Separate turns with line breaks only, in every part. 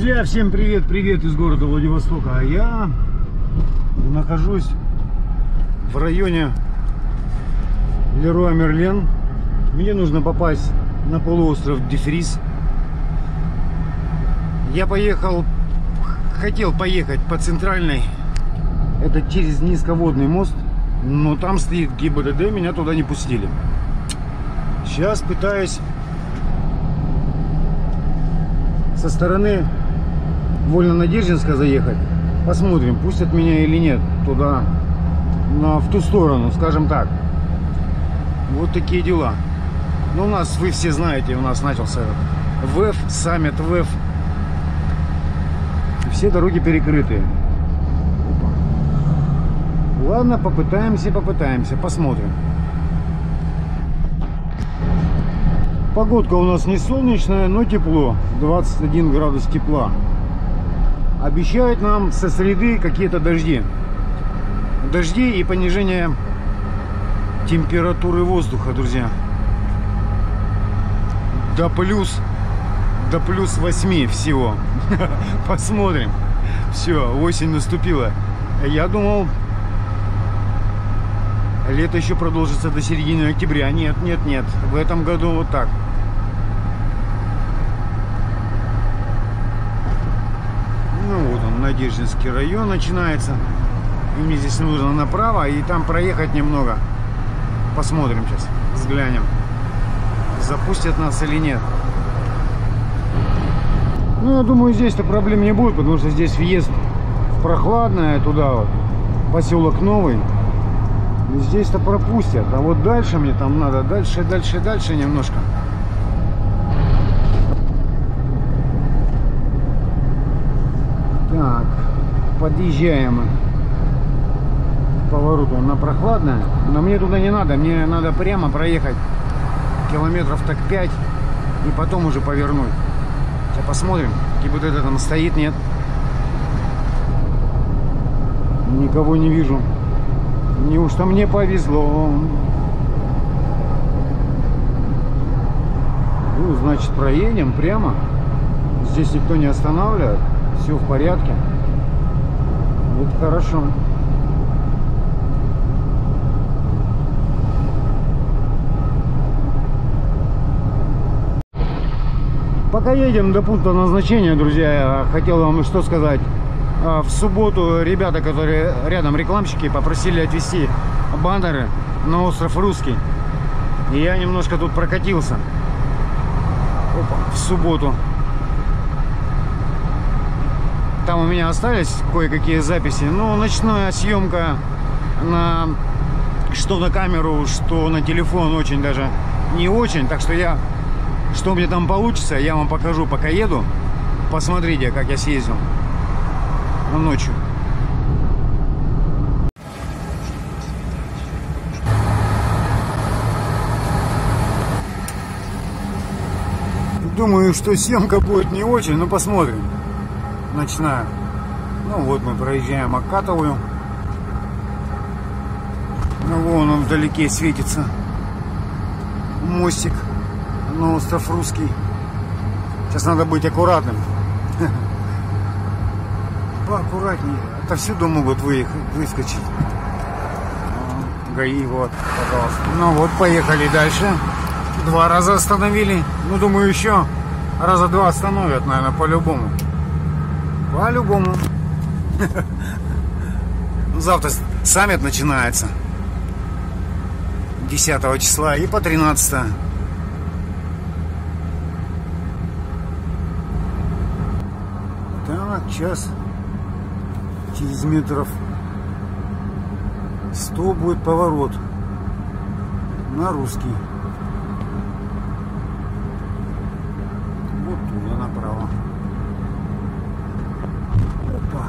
Друзья, всем привет из города Владивостока. А я нахожусь в районе Леруа Мерлен. Мне нужно попасть на полуостров Дефрис. Я хотел поехать по центральной, это через низководный мост, но там стоит ГИБДД, меня туда не пустили. Сейчас пытаюсь со стороны Вольно-Надеждинска заехать. Посмотрим, пустят меня или нет туда, в ту сторону, скажем так. Вот такие дела. Но у нас, вы все знаете, у нас начался ВЭФ, саммит ВЭФ. Все дороги перекрыты. Опа. Ладно, попытаемся, посмотрим. Погодка у нас не солнечная, но тепло. 21 градус тепла. Обещают нам со среды какие-то дожди. Дожди и понижение температуры воздуха, друзья. До плюс 8 всего. Посмотрим. Все, осень наступила. Я думал, лето еще продолжится до середины октября. Нет. В этом году вот так. Ну вот он, Надеждинский район начинается. И мне здесь нужно направо, и там проехать немного. Посмотрим сейчас, взглянем, запустят нас или нет. Ну, я думаю, здесь-то проблем не будет, потому что здесь въезд в Прохладное, туда вот, поселок Новый. И здесь-то пропустят. А вот дальше мне там надо, дальше немножко. Так, подъезжаем к повороту на Прохладное. Но мне туда не надо, мне надо прямо проехать километров так 5 и потом уже повернуть. Сейчас посмотрим, ГИБДД там стоит, нет. Никого не вижу. Неужто мне повезло? Ну, значит, проедем прямо. Здесь никто не останавливает. Все в порядке. Это хорошо. Пока едем до пункта назначения, друзья, я хотел вам что сказать. В субботу ребята, которые рядом рекламщики, попросили отвезти баннеры на остров Русский. И я немножко тут прокатился. Опа, в субботу. Там у меня остались кое-какие записи. Ну, ночная съемка что на камеру, что на телефон очень даже не очень. Так что что мне там получится, я вам покажу, пока еду. Посмотрите, как я съездил ночью. Думаю, что съемка будет не очень, но посмотрим. Ночная. Ну вот мы проезжаем Акатовую. Ну вон он вдалеке светится мостик на остров Русский. Сейчас надо быть аккуратным. Поаккуратнее. Отовсюду могут выскочить. ГАИ, вот, пожалуйста. Ну вот, поехали дальше. 2 раза остановили. Ну, думаю, еще раза 2 остановят, наверное, по-любому. По-любому. Завтра саммит начинается. 10 числа и по 13. Так, сейчас через метров 100 будет поворот на Русский. Вот туда направо. Опа.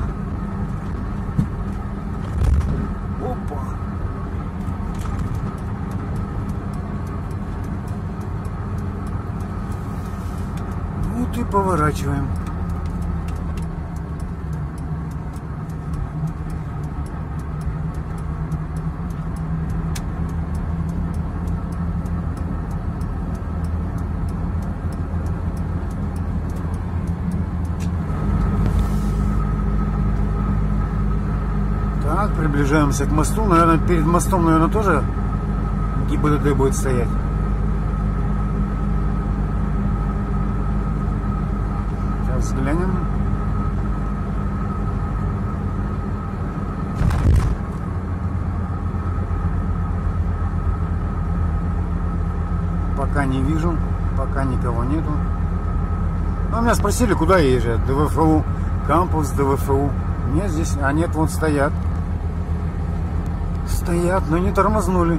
Опа. Вот и поворачиваем. Так, приближаемся к мосту. Наверное, перед мостом, наверное, тоже ГИБДД будет стоять. Сейчас взглянем. Пока не вижу, пока никого нету. Ну, меня спросили, куда езжать. ДВФУ, кампус ДВФУ. Нет, здесь, а нет, вон стоят. Стоят, но не тормознули.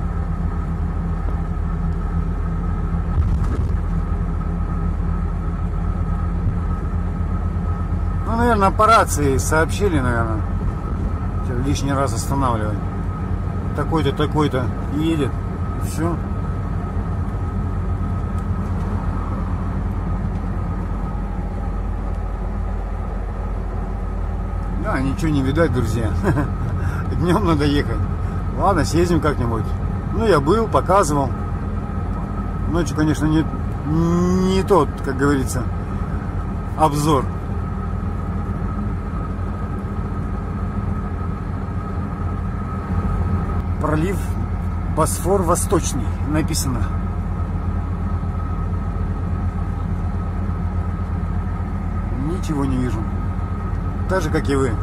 Ну, наверное, по рации сообщили, наверное. Лишний раз останавливать. Такой-то, такой-то едет. И все. Да, ничего не видать, друзья. Днем надо ехать. Ладно, съездим как-нибудь. Ну, я был, показывал. Ночью, конечно, не тот, как говорится, обзор. Пролив Босфор Восточный написано. Ничего не вижу. Так же, как и вы.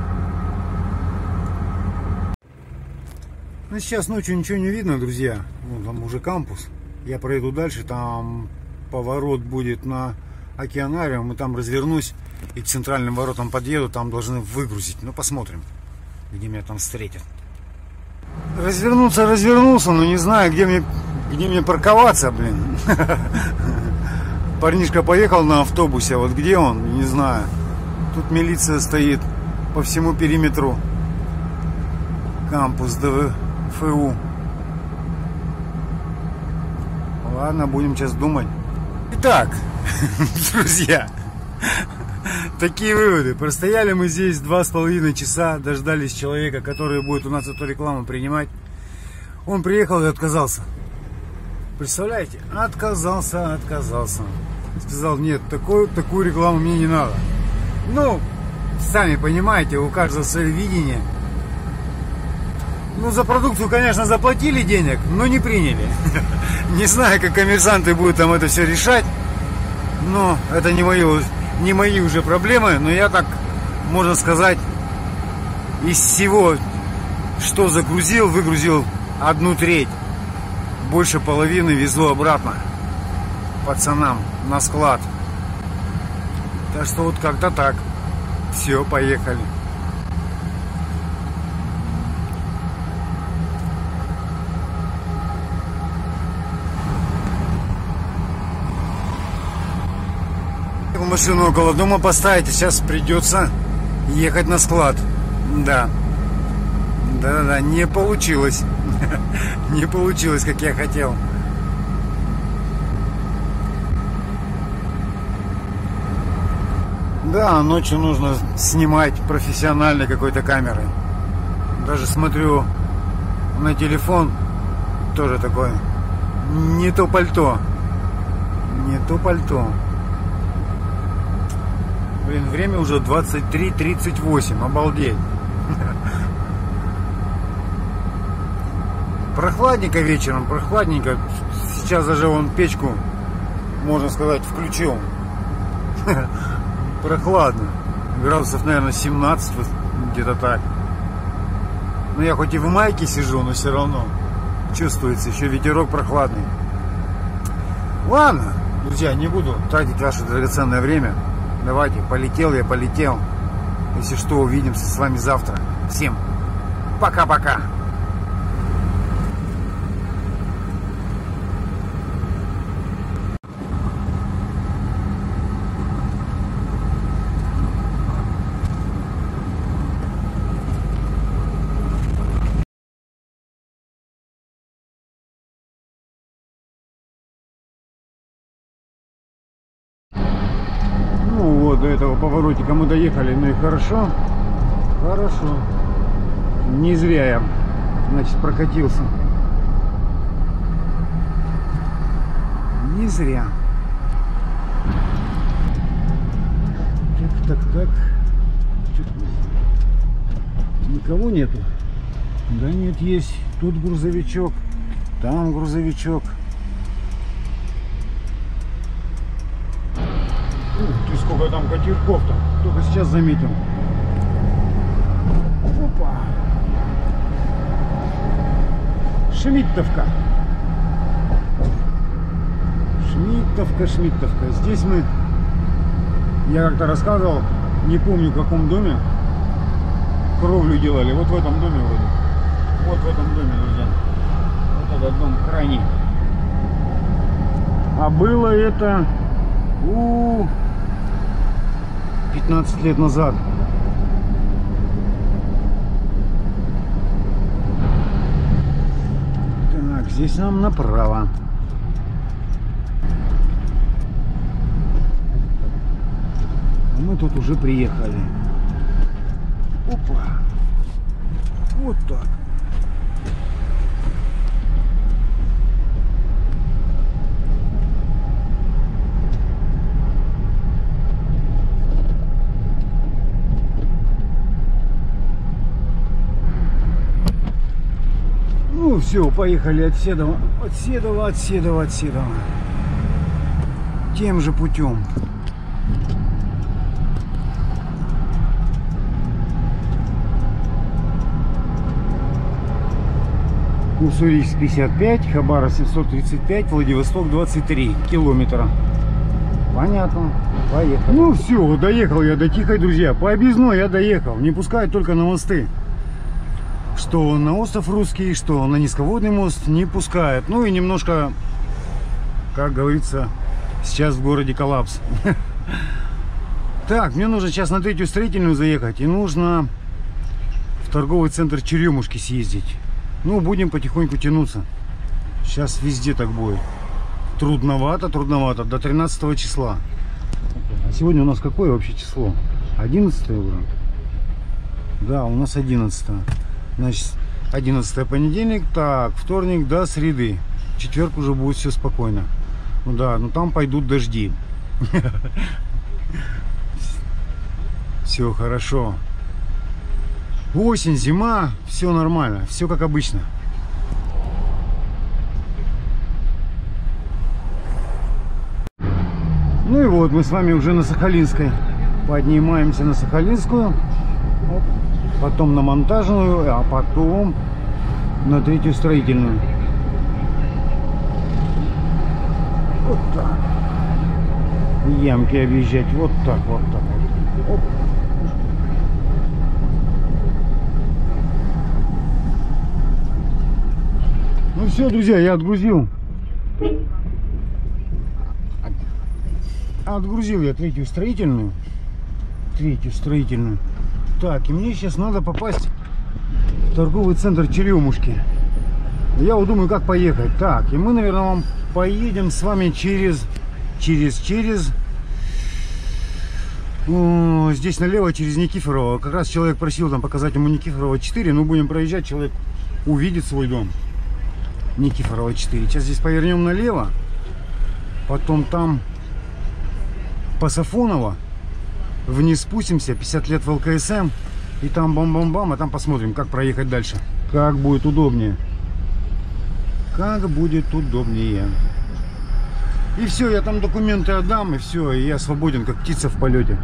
Ну, сейчас ночью ничего не видно, друзья. Вон там уже кампус. Я проеду дальше, там поворот будет на Океанариум, и там развернусь и к центральным воротам подъеду, там должны выгрузить. Ну, посмотрим, где меня там встретят. Развернулся, но не знаю, где мне парковаться, блин. Парнишка поехал на автобусе, а вот где он, не знаю. Тут милиция стоит по всему периметру. Кампус ДВФУ. Ладно, будем сейчас думать. Итак, друзья, такие выводы. Простояли мы здесь 2,5 часа, дождались человека, который будет у нас эту рекламу принимать. Он приехал и отказался. Представляете? Отказался. Сказал, нет, такую рекламу мне не надо. Ну, сами понимаете, у каждого свое видение. Ну, за продукцию, конечно, заплатили денег, но не приняли. Не знаю, как коммерсанты будут там это все решать. Но это не мои уже проблемы. Но я так, можно сказать, из всего, что загрузил, выгрузил 1/3. Больше половины везу обратно пацанам на склад. Так что вот как-то так. Все, поехали. Машину около дома поставить, сейчас придется ехать на склад. Да, не получилось. Не получилось, как я хотел. Да, ночью нужно снимать профессиональной какой-то камерой. Даже смотрю на телефон, тоже такое. Не то пальто. Блин, время уже 23:38, обалдеть. Прохладненько вечером, прохладненько. Сейчас даже вон печку, можно сказать, включил. Прохладно. Градусов, наверное, 17, где-то так. Но я хоть и в майке сижу, но все равно чувствуется еще ветерок прохладный. Ладно, друзья, не буду тратить ваше драгоценное время. Давайте, полетел я, полетел. Если что, увидимся с вами завтра. Всем пока-пока. До этого поворотика мы доехали, ну и хорошо. Не зря я, значит, прокатился. Не зря. Так. Никого нету. Да нет, есть. Тут грузовичок, там грузовичок. Ух ты, сколько там катерков-то. Только сейчас заметил. Опа. Шмидтовка. Шмидтовка. Здесь мы, я как-то рассказывал, не помню в каком доме, кровлю делали. Вот в этом доме вроде. Вот в этом доме, друзья. Вот этот дом крайний. А было это 15 лет назад. Так, здесь нам направо. А мы тут уже приехали. Опа. Вот так. Ну все, поехали от Седова. От Седова. Тем же путем. Уссурийск 55, Хабара 735, Владивосток 23 километра. Понятно. Поехали. Ну все, доехал я до Тихой, друзья. По объездной я доехал. Не пускают только на мосты. Что на остров Русский, что на низководный мост не пускают. Ну и немножко, как говорится, сейчас в городе коллапс. Так, мне нужно сейчас на Третью строительную заехать. И нужно в торговый центр Черемушки съездить. Ну, будем потихоньку тянуться. Сейчас везде так будет. Трудновато. До 13 числа. А сегодня у нас какое вообще число? 11 уже? Да, у нас 11. Значит, 11 понедельник. Так, вторник до среды. Четверг уже будет все спокойно. Ну да, но там пойдут дожди. Все хорошо. Осень, зима, все нормально, все как обычно. Ну и вот мы с вами уже на Сахалинской. Поднимаемся на Сахалинскую, потом на Монтажную, а потом на Третью строительную. Вот так. Ямки объезжать, вот так. Оп. Ну все, друзья, я отгрузил. Отгрузил я Третью строительную. Так, и мне сейчас надо попасть в торговый центр Черемушки. Я вот думаю, как поехать. Так, и мы, наверное, вам поедем с вами через здесь налево, через Никифорова. Как раз человек просил там показать ему Никифорова 4. Но будем проезжать, человек увидит свой дом. Никифорова 4. Сейчас здесь повернем налево. Потом там по Сафоново вниз спустимся, 50 лет в ЛКСМ. И там бам-бам-бам, а там посмотрим, как проехать дальше. Как будет удобнее. И все, я там документы отдам, и все, и я свободен, как птица в полете.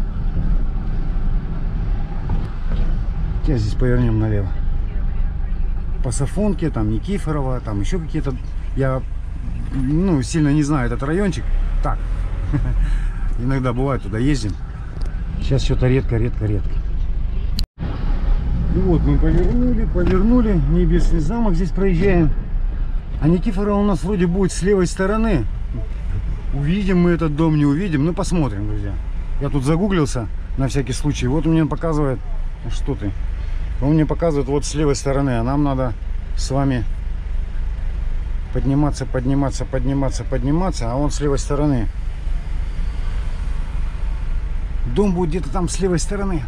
Сейчас здесь повернем налево. По Сафонке, там Никифорова, там еще какие-то. Я сильно не знаю этот райончик. Так. Иногда бывает, туда ездим. Сейчас что-то редко. И вот мы повернули. Небесный замок здесь проезжаем. А Никифорова у нас вроде будет с левой стороны. Увидим мы этот дом, не увидим. Ну, посмотрим, друзья. Я тут загуглился на всякий случай. Вот мне показывает. Что ты? Он мне показывает вот с левой стороны. А нам надо с вами подниматься. А он с левой стороны. Дом будет где-то там с левой стороны.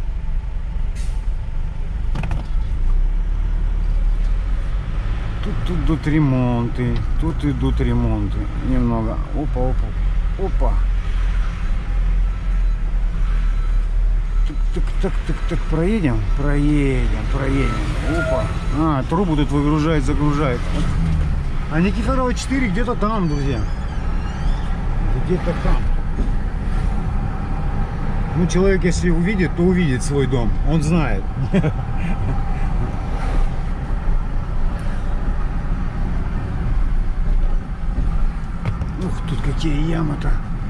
Тут идут ремонты. Немного. Опа. Так, проедем? Проедем. Опа. А, трубу тут выгружает, загружает. А Никифорова 4 где-то там, друзья. Где-то там. Ну, человек, если увидит, то увидит свой дом. Он знает. Ух, тут какие ямы-то.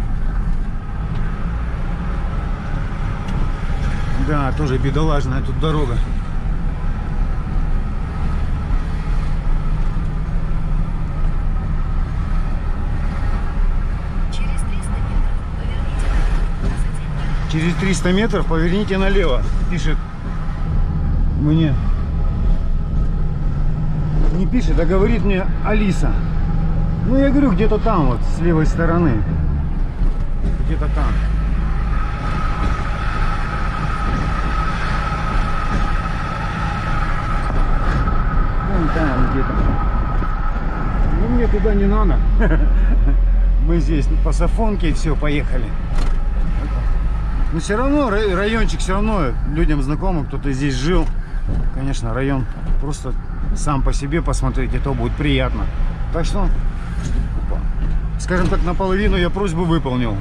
Да, тоже бедолажная тут дорога. Через 300 метров поверните налево, пишет мне. Не пишет, а говорит мне Алиса. Ну, я говорю, где-то там, вот, с левой стороны. Где-то там. Вон там где-то. Ну, мне туда не надо. Мы здесь по Сафонке, и все, поехали. Но все равно райончик все равно людям знакомым, кто-то здесь жил. Конечно, район просто сам по себе посмотреть, это будет приятно. Так что, скажем так, наполовину я просьбу выполнил.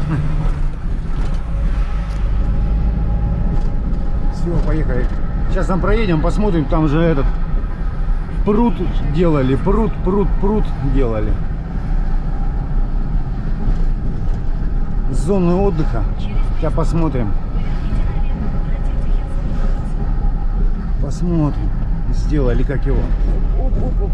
Все, поехали. Сейчас там проедем, посмотрим, там же этот пруд делали, пруд делали. Зоны отдыха. Сейчас посмотрим. Посмотрим. Сделали как его. Оп.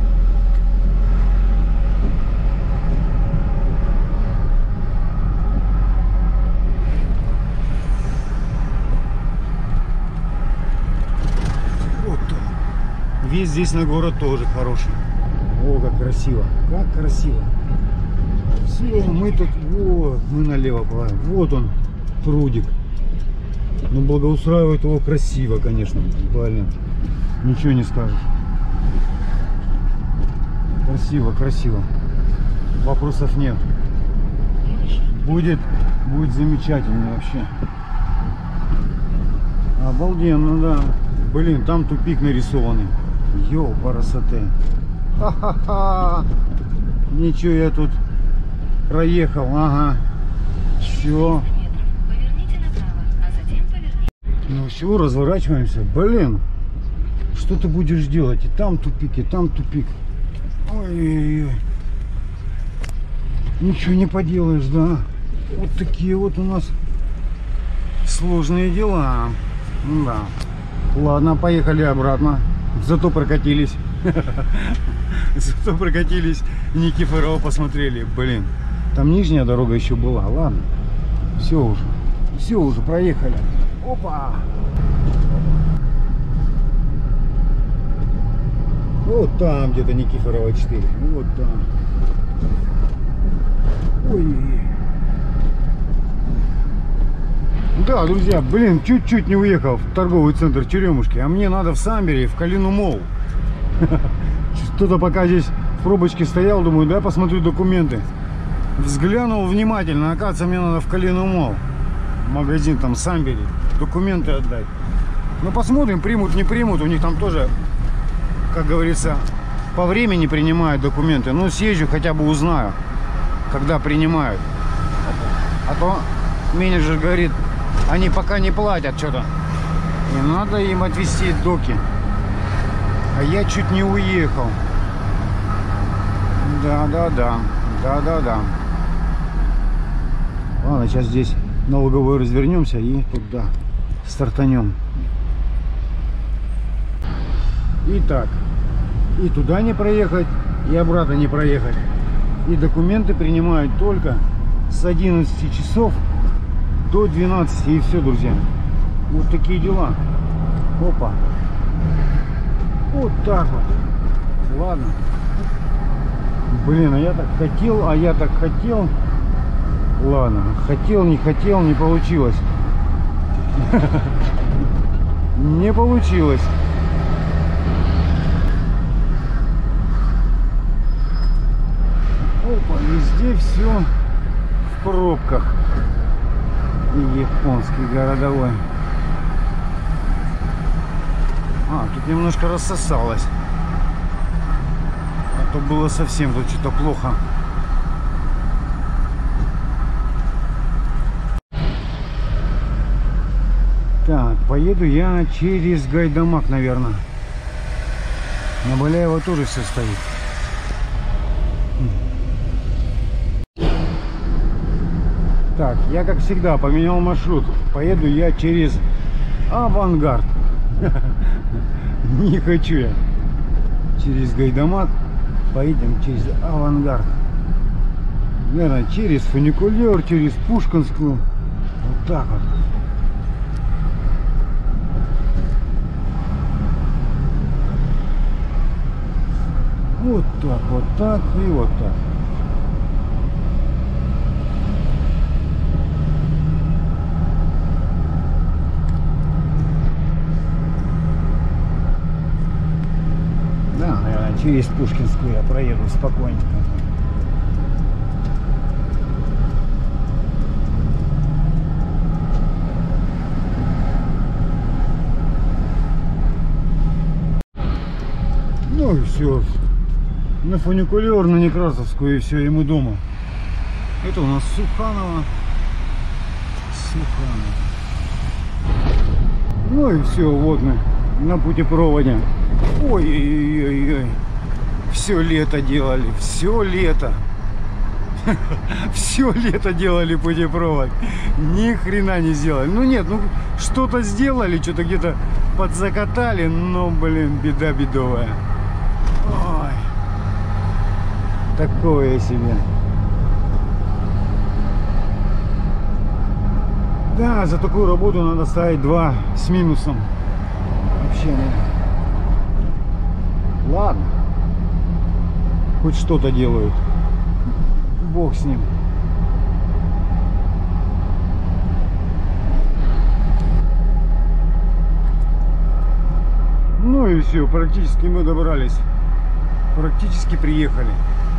Вот он. Весь здесь на город тоже хороший. О, как красиво. Как красиво. Все, мы тут, вот, мы налево плаваем. Вот он, прудик. Но благоустраивает его красиво, конечно. Блин, ничего не скажешь. Красиво. Вопросов нет. Будет замечательно вообще. Обалденно, да. Блин, там тупик нарисованный. Ёпарасоте. Ха-ха-ха. Ничего, я тут проехал, ага. Все. Ну все, разворачиваемся. Блин, что ты будешь делать? И там тупик, и там тупик. Ой-ой-ой. Ничего не поделаешь, да. Вот такие вот у нас сложные дела. Да. Ладно, поехали обратно. Зато прокатились. Зато прокатились. Никифорова посмотрели. Блин, там нижняя дорога еще была. Ладно. Все уже проехали. Опа! Вот там где-то Никифорова 4. Вот там. Ой. Да, друзья, блин, чуть-чуть не уехал в торговый центр Черемушки. А мне надо в Самбере, в Калину Молл. Кто-то пока здесь в пробочке стоял, думаю, да, посмотрю документы. Взглянул внимательно, оказывается, мне надо в Калину Молл. Магазин там Самбери, документы отдать. Ну, посмотрим, примут, не примут. У них там тоже, как говорится, по времени принимают документы. Ну, съезжу, хотя бы узнаю, когда принимают. А то менеджер говорит, они пока не платят что-то. И надо им отвезти доки. А я чуть не уехал. Да. Ладно, сейчас здесь на Луговой развернемся и туда стартанем. Итак, и туда не проехать, и обратно не проехать. И документы принимают только с 11 часов до 12. И все, друзья. Вот такие дела. Опа. Вот так вот. Ладно. Блин, а я так хотел. Ладно, хотел, не получилось. Не получилось. Опа, везде все в пробках. И японский городовой. А, тут немножко рассосалось. А то было совсем тут что-то плохо. Так, поеду я через Гайдамак, наверное. На Баляева тоже все стоит. Так, я как всегда поменял маршрут. Поеду я через Авангард. Не хочу я через Гайдамак. Поедем через Авангард. Наверное, через фуникулер, через Пушкинскую. Вот так вот. Вот так и вот так. Да, наверное, через Пушкинскую я проеду спокойненько. Ну и все. На фуникулер, на Некрасовскую, и все, и мы дома. Это у нас Суханово. Ну и все, вот мы на путепроводе. Ой-ой-ой-ой. Все лето делали, все лето. Все лето делали путепровод. Ни хрена не сделали. Ну нет, ну что-то сделали, что-то где-то подзакатали, но, блин, беда бедовая. Ой. Такое себе. Да, за такую работу надо ставить 2 с минусом. Вообще нет. Ладно. Хоть что-то делают. Бог с ним. Ну и все, практически мы добрались. Практически приехали.